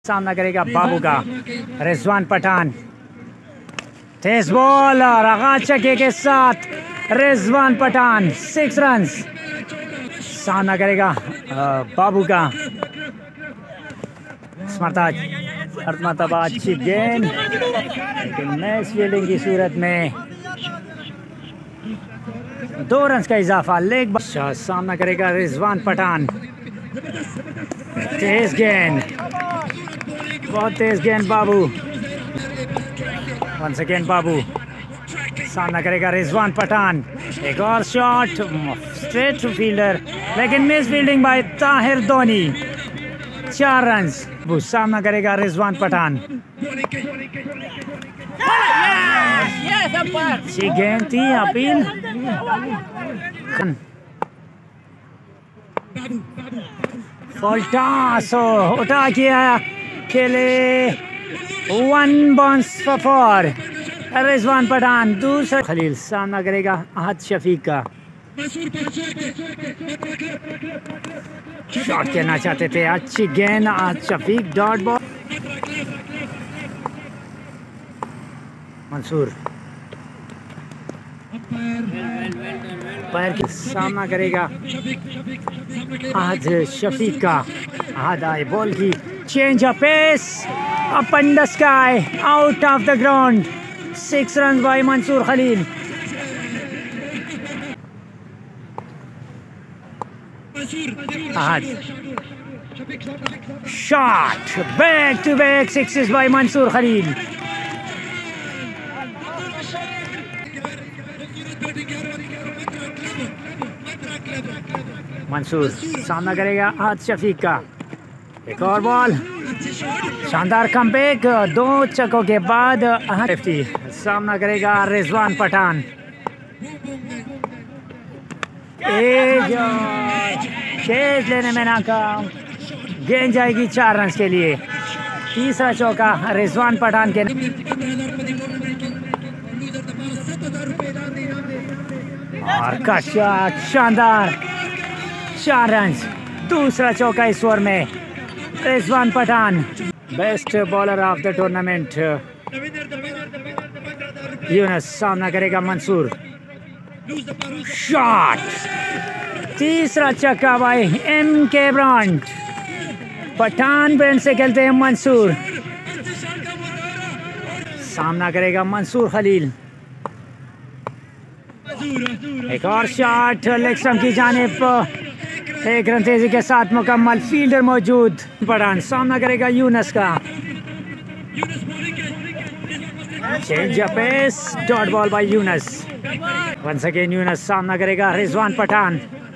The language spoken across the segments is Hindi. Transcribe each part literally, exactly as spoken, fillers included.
सामना करेगा बाबू का रिजवान पठान। तेज बॉल और आगाज छक्के के साथ रिजवान पठान सिक्स रन। सामना करेगा बाबू का मरतबा अच्छी गेंद, लेकिन मैच फील्डिंग की सूरत में दो रन का इजाफा। लेग सामना करेगा रिजवान पठान। तेज गेंद, बहुत तेज गेंद बाबू। वन सेकेंड बाबू सामना करेगा रिजवान पठान। एक और शॉट स्ट्रेट टू फील्डर, लेकिन miss fielding by Tahir Dhoni. चार रन। वो सामना करेगा रिजवान पठान। अच्छी गेंद थी, अपील। फॉल्टास उठा किया, खेले one bounce for four. Rizwan Pathan दूसरा। खलील सामना करेगा अहद शफीक का। शॉट खेलना चाहते थे, अच्छी गेंद अहद शफीक। डॉट बॉल मंसूर पैर की सामना करेगा अहद शफीक का। अहद आए बॉल की change of pace up in the sky, out of the ground. Six run by Mansoor Khalil. Ahad shot, back to back sixes by Mansoor Khalil. Mansoor सामना करेगा अहद शफीक का। एक और बॉल, शानदार कमबैक। दो छक्कों के बाद अहद सामना करेगा रिजवान पठान। खेल लेने में नाकाम, गेंद जाएगी चार रन के लिए। तीसरा चौका रिजवान पठान के। और का शॉट शानदार, चार रन। दूसरा चौका इस ओवर में Rizwan Pathan. Best bowler of the tournament Younis सामना करेगा मंसूर। शॉट, तीसरा छक्का भाई M K brand. Pathan brand से खेलते हैं मंसूर। सामना करेगा मंसूर खलील। एक और शॉट लेग स्टंप की जानिब, एक रन तेजी के साथ मुकम्मल। फील्डर मौजूद। पठान सामना करेगा यूनस का। Change of pace, dot ball by Younis. Once again Younis सामना करेगा रिजवान पठान।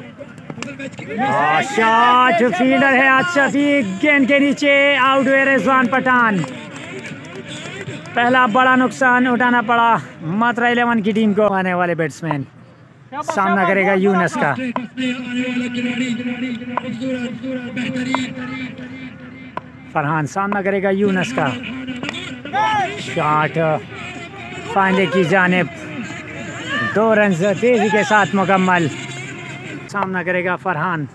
शॉट, फील्डर है आज शफीक, गेंद के नीचे, आउट हुए रिजवान पठान। पहला बड़ा नुकसान उठाना पड़ा मात्रा इलेवन की टीम को। आने वाले बैट्समैन सामना करेगा यूनस का। फरहान सामना करेगा यूनस का। शॉट फाइनल की जानिब, दो रन तेजी के साथ मुकम्मल। सामना करेगा फरहान।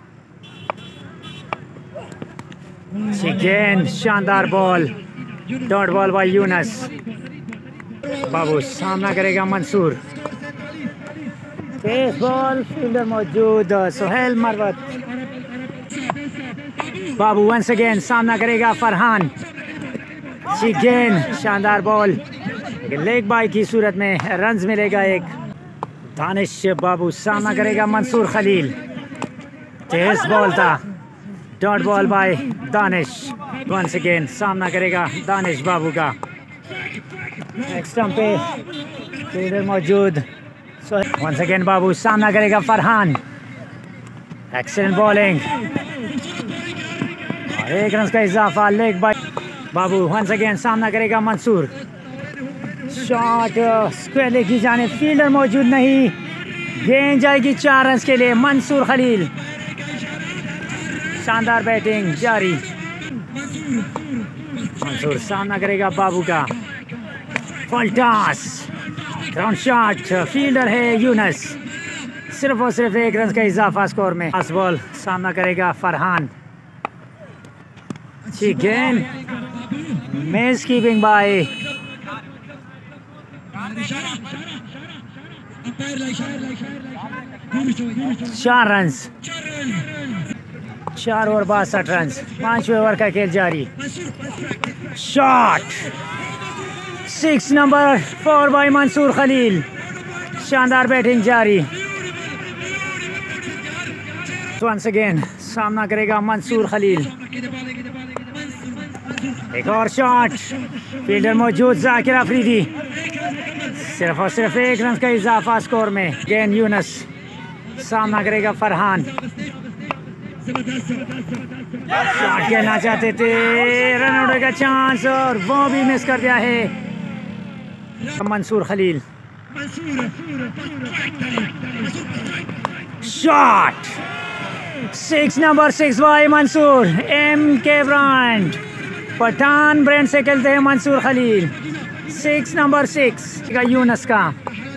गेंद, शानदार ball, dot ball by Younis. Babu सामना करेगा मंसूर। पेस बॉल, फील्डर मौजूद सुहेल मरवत। बाबू वंस अगेन सामना करेगा फरहान। गेंद, शानदार बॉल, लेकिन लेग बाय की सूरत में रन्स मिलेगा एक। दानिश बाबू सामना करेगा मंसूर खलील। तेज बॉल था, dot ball by Danish. Once again सामना करेगा दानिश बाबू का। स्टंप पे फील्डर मौजूद। वंस अगेन बाबू सामना करेगा फरहान। एक्सीलेंट बॉलिंग, एक रन का इजाफा। Leg bye Babu. Once again सामना करेगा मंसूर। शॉट स्क्वायर लेग की जाने, फील्डर मौजूद नहीं। गेंद जाएगी चार रन के लिए मंसूर खलील। शानदार बैटिंग जारी। मंसूर सामना करेगा बाबू का। फॉल्टास, ग्राउंड शॉट, फील्डर है यूनस। सिर्फ और सिर्फ एक रन का इजाफा स्कोर में। फास्ट बॉल सामना करेगा Farhan. Again, miss keeping by चार रन, चार ओवर बासठ रन, पांचवें ओवर का खेल जारी। Shot six number four by Mansoor Khalil. शानदार बैटिंग जारी। वंस अगेन सामना करेगा मंसूर खलील। एक और शॉट, फील्डर मौजूद जाकिर अफरीदी। सिर्फ और सिर्फ एक रन का इजाफा स्कोर में। गेन यूनस सामना करेगा फरहान। शॉट खेलना चाहते थे, रन आउट का चांस और वो भी मिस कर दिया है Mansoor Khalil. Shot six number six by Mansoor. M K brand Pathan brand से खेलते हैं Mansoor Khalil. Six number six का यूनस का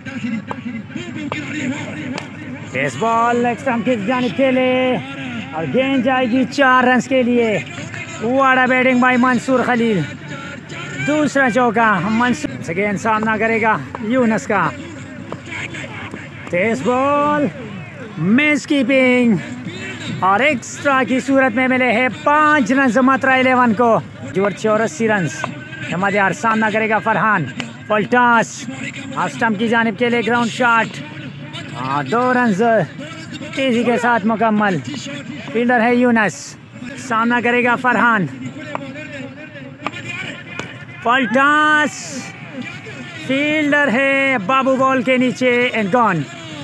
बेस बॉल लेग स्टंप की जानिब खेले और गेंद जाएगी चार रन के लिए। वाड़ा बैटिंग बाय मंसूर खलील। दूसरा चौका मंसूर से गेंद सामना करेगा यूनस का। तेज बॉल, मिस कीपिंग और एक्स्ट्रा की सूरत में मिले हैं पांच रन मात्रा इलेवन को। जोर चौरासी रन। हमारे सामना करेगा फरहान। पलटास हाफ स्टंप की जानिब के लिए ग्राउंड शॉट। हाँ, दो रन तेजी के साथ मुकम्मल। फील्डर है यूनस, सामना करेगा फरहान। पलटास, फील्डर है बाबू बॉल के नीचे एंड गॉन।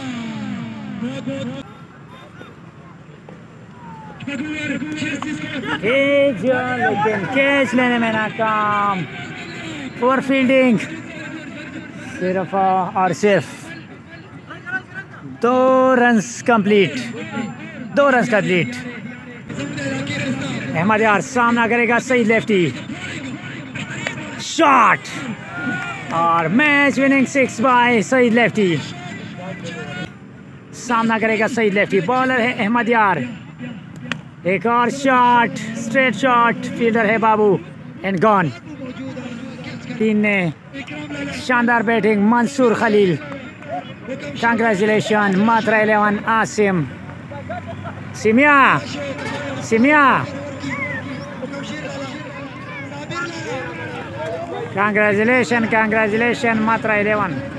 लेकिन कैच लेने में नाकाम। Poor fielding. सिर्फ और सिर्फ दो रन्स कंप्लीट। दो रन्स कंप्लीट। अहमद यार सामना करेगा सईद लेफ्टी। शॉट और match winning six by Saeed lefty. सामना करेगा सईद लेफ्टी। बॉलर है अहमद यार। एक और शॉट, स्ट्रेट शॉट। फील्डर है बाबू एंड गॉन। टीम ने शानदार batting Mansoor Khalil. Congratulation Matra eleven Asim. सिमिया सिमिया कांग्रेचुलेशन कांग्रेचुलेशन मात्रा इलेवन।